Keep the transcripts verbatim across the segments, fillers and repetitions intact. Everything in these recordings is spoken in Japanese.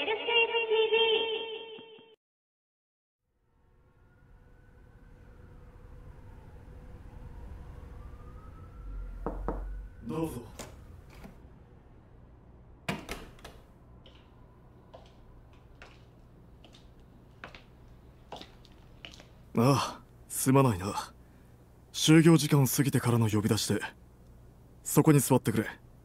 どうぞ。ああ、すまないな。就業時間を過ぎてからの呼び出しで。そこに座ってくれ。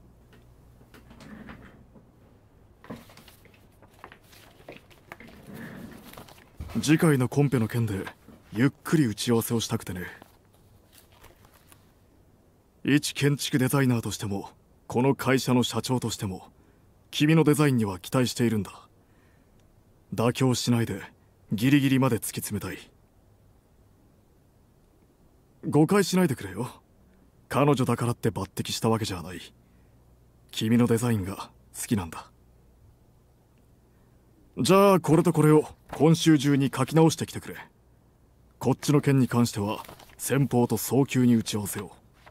次回のコンペの件でゆっくり打ち合わせをしたくてね。一建築デザイナーとしてもこの会社の社長としても君のデザインには期待しているんだ。妥協しないでギリギリまで突き詰めたい。誤解しないでくれよ。彼女だからって抜擢したわけじゃない。君のデザインが好きなんだ。じゃあこれとこれを今週中に書き直してきてくれ。こっちの件に関しては先方と早急に打ち合わせを。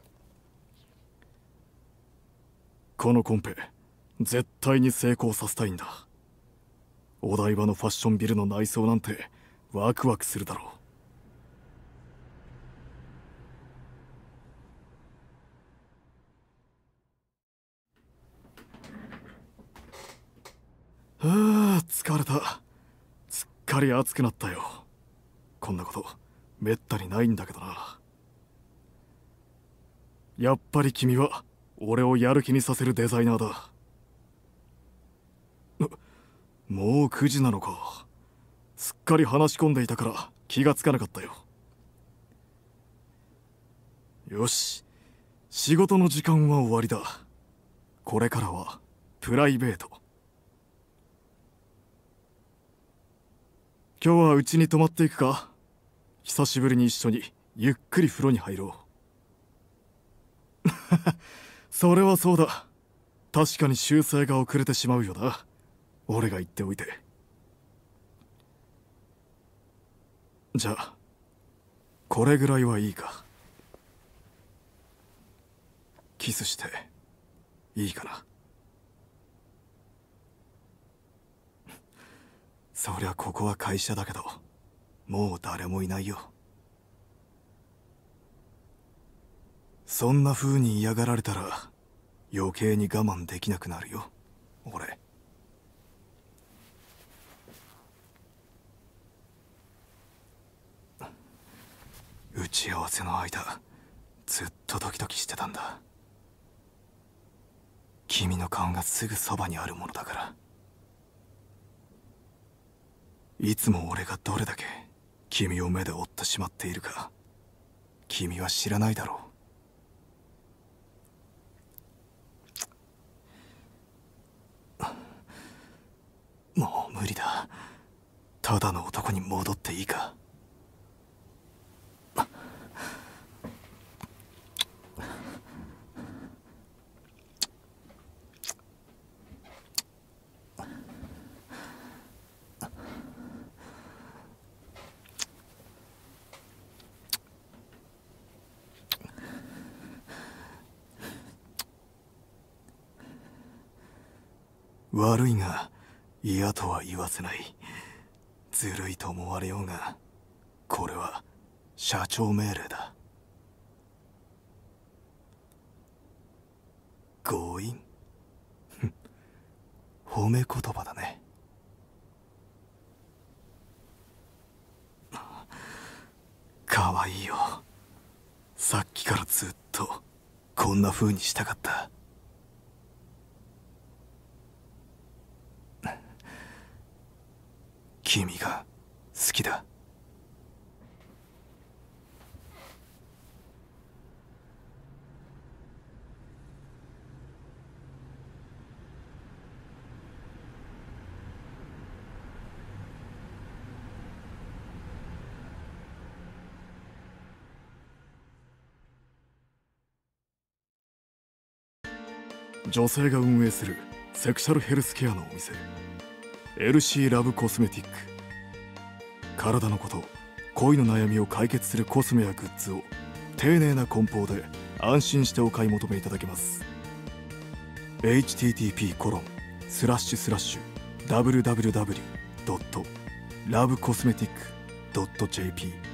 このコンペ絶対に成功させたいんだ。お台場のファッションビルの内装なんてワクワクするだろう。ああ、疲れた。すっかり暑くなったよ。こんなことめったにないんだけどな。やっぱり君は俺をやる気にさせるデザイナーだ。もうくじなのか。すっかり話し込んでいたから気がつかなかったよ。よし、仕事の時間は終わりだ。これからはプライベート。今日はうちに泊まっていくか。久しぶりに一緒にゆっくり風呂に入ろう。それはそうだ。確かに修正が遅れてしまうよな。俺が言っておいて。じゃあこれぐらいはいいか。キスしていいかな。そりゃここは会社だけどもう誰もいないよ。そんな風に嫌がられたら余計に我慢できなくなるよ俺。打ち合わせの間ずっとドキドキしてたんだ。君の顔がすぐそばにあるものだから。いつも俺がどれだけ君を目で追ってしまっているか君は知らないだろう。もう無理だ。ただの男に戻っていいか。悪いが嫌とは言わせない。ずるいと思われようがこれは社長命令だ。強引褒め言葉だね。かわいいよ。さっきからずっとこんな風にしたかった。君が好きだ。女性が運営するセクシャルヘルスケアのお店 エルシー ラブコスメティック。体のこと、恋の悩みを解決するコスメやグッズを丁寧な梱包で安心してお買い求めいただけます。 エイチティーティーピー コロンスラッシュスラッシュダブリュダブリュダブリュドットラブコスメティックドットジェーピー